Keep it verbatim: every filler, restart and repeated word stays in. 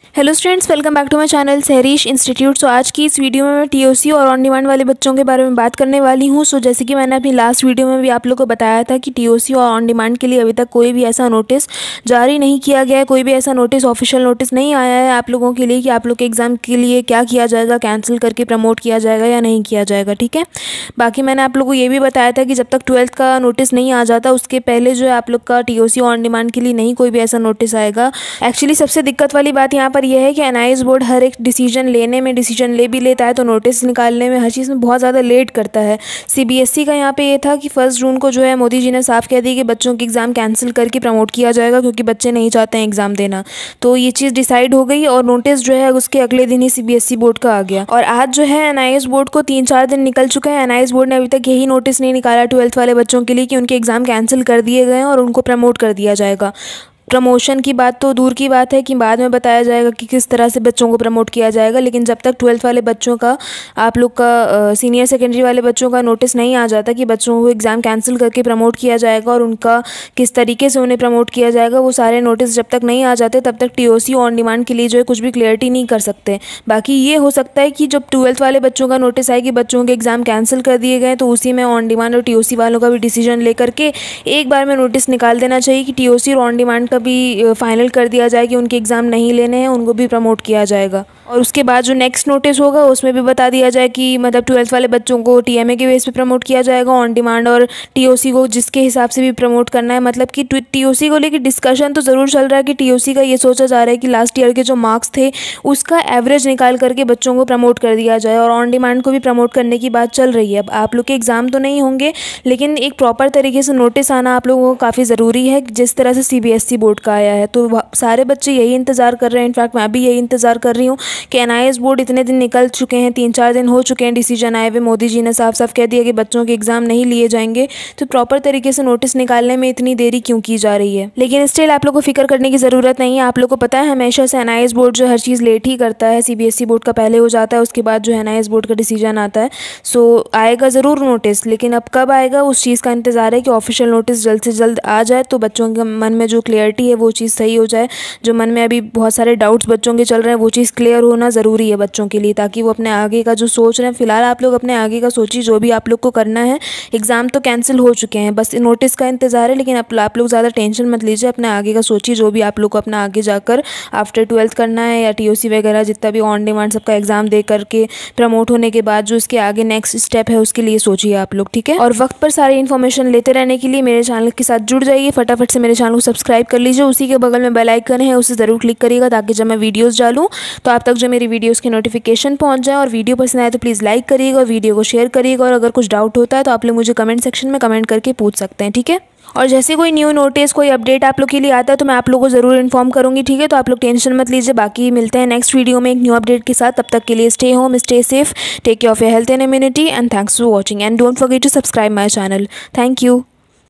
Hello students, welcome back to my channel Sehrish institute. So आज की इस वीडियो में मैं टीओसी और ऑन डिमांड वाले बच्चों के बारे में बात करने वाली हूं। सो so, जैसे कि मैंने अपनी लास्ट वीडियो में भी आप लोगों को बताया था कि टीओसी और ऑन डिमांड के लिए अभी तक कोई भी ऐसा नोटिस जारी नहीं किया गया है, कोई भी ऐसा नोटिस ऑफिशियल नोटिस नहीं आया है आप लोगों के लिए कि आप लोग के एग्ज़ाम के लिए क्या किया जाएगा, कैंसिल करके प्रमोट किया जाएगा या नहीं किया जाएगा। ठीक है, बाकी मैंने आप लोगों को ये भी बताया था कि जब तक ट्वेल्थ का नोटिस नहीं आ जाता उसके पहले जो है आप लोग का टीओसी ऑन डिमांड के लिए नहीं कोई भी ऐसा नोटिस आएगा। एक्चुअली सबसे दिक्कत वाली बात यहाँ पर यह है कि एनआईएस बोर्ड हर एक डिसीजन लेने में डिसीजन ले भी लेता है तो नोटिस निकालने में हर चीज़ में बहुत ज़्यादा लेट करता है। सीबीएसई का यहाँ पे ये था कि फर्स्ट जून को जो है मोदी जी ने साफ कह दी कि बच्चों के एग्ज़ाम कैंसिल करके प्रमोट किया जाएगा क्योंकि बच्चे नहीं चाहते हैं एग्ज़ाम देना। तो ये चीज़ डिसाइड हो गई और नोटिस जो है उसके अगले दिन ही सीबीएसई बोर्ड का आ गया। और आज जो है एनआईएस बोर्ड को तीन चार दिन निकल चुके हैं। एनआईएस बोर्ड ने अभी तक यही नोटिस नहीं निकाला ट्वेल्थ वाले बच्चों के लिए कि उनके एग्ज़ाम कैंसिल कर दिए गए हैं और उनको प्रमोट कर दिया जाएगा। प्रमोशन की बात तो दूर की बात है कि बाद में बताया जाएगा कि किस तरह से बच्चों को प्रमोट किया जाएगा, लेकिन जब तक ट्वेल्थ वाले बच्चों का आप लोग का सीनियर सेकेंडरी वाले बच्चों का नोटिस नहीं आ जाता कि बच्चों को एग्ज़ाम कैंसिल करके प्रमोट किया जाएगा और उनका किस तरीके से उन्हें प्रमोट किया जाएगा, वो सारे नोटिस जब तक नहीं आ जाते तब तक टीओसी ऑन डिमांड के लिए जो है कुछ भी क्लियरिटी नहीं कर सकते। बाकी ये हो सकता है कि जब ट्वेल्थ वाले बच्चों का नोटिस आए कि बच्चों के एग्ज़ाम कैंसिल कर दिए गए तो उसी में ऑन डिमांड और टीओसी वालों का भी डिसीजन लेकर के एक बार में नोटिस निकाल देना चाहिए कि टीओसी और ऑन डिमांड का भी फाइनल कर दिया जाए कि उनके एग्ज़ाम नहीं लेने हैं, उनको भी प्रमोट किया जाएगा। और उसके बाद जो नेक्स्ट नोटिस होगा उसमें भी बता दिया जाए कि मतलब ट्वेल्थ वाले बच्चों को टीएमए के बेस पे प्रमोट किया जाएगा ऑन डिमांड और टीओसी को जिसके हिसाब से भी प्रमोट करना है। मतलब कि टीओसी को लेकर डिस्कशन तो ज़रूर चल रहा है कि टीओसी का ये सोचा जा रहा है कि लास्ट ईयर के जो मार्क्स थे उसका एवरेज निकाल करके बच्चों को प्रमोट कर दिया जाए और ऑन डिमांड को भी प्रमोट करने की बात चल रही है। अब आप लोग के एग्ज़ाम तो नहीं होंगे लेकिन एक प्रॉपर तरीके से नोटिस आना आप लोगों को काफ़ी ज़रूरी है जिस तरह से सीबीएसई बोर्ड का आया है। तो सारे बच्चे यही इंतज़ार कर रहे हैं, इनफैक्ट मैं भी यही इंतज़ार कर रही हूँ कि एनआईएस बोर्ड इतने दिन निकल चुके हैं, तीन चार दिन हो चुके हैं डिसीजन आए हुए, मोदी जी ने साफ साफ कह दिया कि बच्चों के एग्ज़ाम नहीं लिए जाएंगे, तो प्रॉपर तरीके से नोटिस निकालने में इतनी देरी क्यों की जा रही है। लेकिन स्टिल आप लोग को फिक्र करने की ज़रूरत नहीं है। आप लोग को पता है हमेशा से एनआईएस बोर्ड जो हर चीज़ लेट ही करता है, सीबीएसई बोर्ड का पहले हो जाता है उसके बाद जो एनआईएस बोर्ड का डिसीजन आता है। सो आएगा ज़रूर नोटिस, लेकिन अब कब आएगा उस चीज़ का इंतज़ार है कि ऑफिशियल नोटिस जल्द से जल्द आ जाए तो बच्चों के मन में जो क्लियरिटी है वो चीज़ सही हो जाए। जो मन में अभी बहुत सारे डाउट्स बच्चों के चल रहे हैं वो चीज़ क्लियर होना ज़रूरी है बच्चों के लिए, ताकि वो अपने आगे का जो सोच रहे हैं, फिलहाल आप लोग अपने आगे का सोचिए जो भी आप लोग को करना है। एग्ज़ाम तो कैंसिल हो चुके हैं, बस नोटिस का इंतज़ार है, लेकिन आप, आप लोग ज़्यादा टेंशन मत लीजिए, अपने आगे का सोचिए जो भी आप लोग को अपना आगे जाकर आफ्टर ट्वेल्थ करना है या टीओसी वगैरह जितना भी ऑन डिमांड सबका एग्ज़ाम दे करके प्रमोट होने के बाद जो इसके आगे नेक्स्ट स्टेप है उसके लिए सोचिए आप लोग। ठीक है, और वक्त पर सारी इन्फॉर्मेशन लेते रहने के लिए मेरे चैनल के साथ जुड़ जाइए, फटाफट से मेरे चैनल को सब्सक्राइब कर लीजिए, उसी के बगल में बेल आइकन है उसे ज़रूर क्लिक करिएगा ताकि जब मैं वीडियोस डालूं तो आप तक जो मेरी वीडियोस के नोटिफिकेशन पहुंच जाए। और वीडियो पसंद आए तो प्लीज़ लाइक करिएगा और वीडियो को शेयर करिएगा, और अगर कुछ डाउट होता है तो आप लोग मुझे कमेंट सेक्शन में कमेंट करके पूछ सकते हैं। ठीक है, और जैसे कोई न्यू नोटिस कोई अपडेट आप लोग के लिए आता है तो मैं आप लोगों को ज़रूर इन्फॉर्म करूंगी। ठीक है, तो आप लोग टेंशन मत लीजिए। बाकी मिलते हैं नेक्स्ट वीडियो में एक न्यू अपडेट के साथ, तब तक के लिए stay home, stay safe, take care of your health and immunity, and thanks for watching and don't forget to subscribe my channel. Thank you.